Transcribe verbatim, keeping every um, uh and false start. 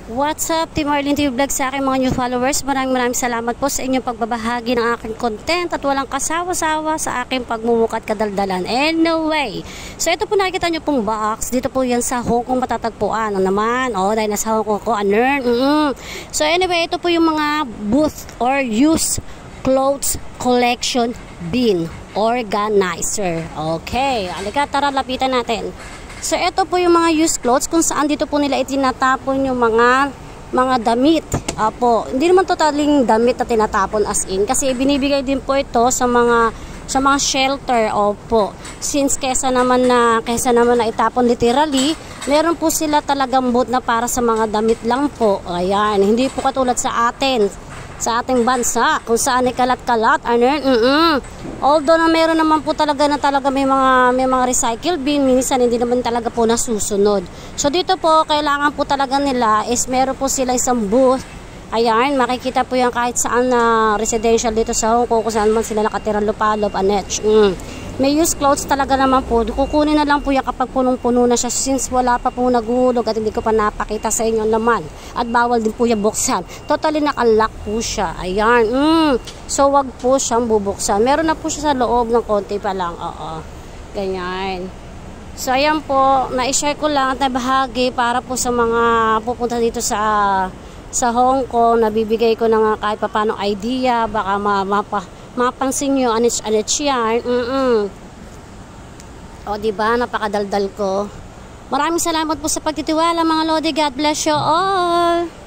What's up, Team Arlene T V Vlog, sa aking mga new followers. Maraming maraming salamat po sa inyong pagbabahagi ng aking content at walang kasawa-sawa sa aking pagmumukat kadaldalan. Anyway, so ito po nakikita nyo pong box. Dito po yan sa Hong Kong matatagpuan. Ano naman? O, dahil nasa Hong Kong ko, anern. Mm -mm. So anyway, ito po yung mga booth or used clothes collection bin organizer. Okay, alika, tara, lapitan natin. So, ito po yung mga used clothes kung saan dito po nila itinatapon yung mga mga damit. Apo, hindi naman totaling damit na tinatapon as in. Kasi binibigay din po ito sa mga sa mga shelter. Opo. Since kesa naman na kesa naman na itapon literally, meron po sila talagang booth na para sa mga damit lang po. Ayan, hindi po katulad sa atin. Sa ating bansa, kung saan ay kalat-kalat, ano yun, mm -mm. Although na meron naman po talaga na talaga may mga, may mga recycle bin, minsan hindi naman talaga po nasusunod. So dito po, kailangan po talaga nila is meron po sila isang booth. Ayan, makikita po yan kahit saan na residential dito sa Hong Kong, kung saan man sila nakatira, lupalop, anech. Mm. May used clothes talaga naman po. Kukunin na lang po yan kapag punong-puno na siya, since wala pa po naguhulog at hindi ko pa napakita sa inyo naman. At bawal din po yan buksan. Totally nakalock po siya. Ayan. Mm. So, wag po siyang bubuksan. Meron na po siya sa loob ng konti pa lang. Oo. Ganyan. So, ayan po. Na-share ko lang at nabahagi para po sa mga pupunta dito sa sa Hong Kong. Nabibigay ko na nga kahit pa paano idea. Baka ma mapa mapansin nyo, anich-anich yan. Mm -mm. O, diba? Napakadaldal ko. Maraming salamat po sa pagtitiwala, mga Lodi. God bless you all.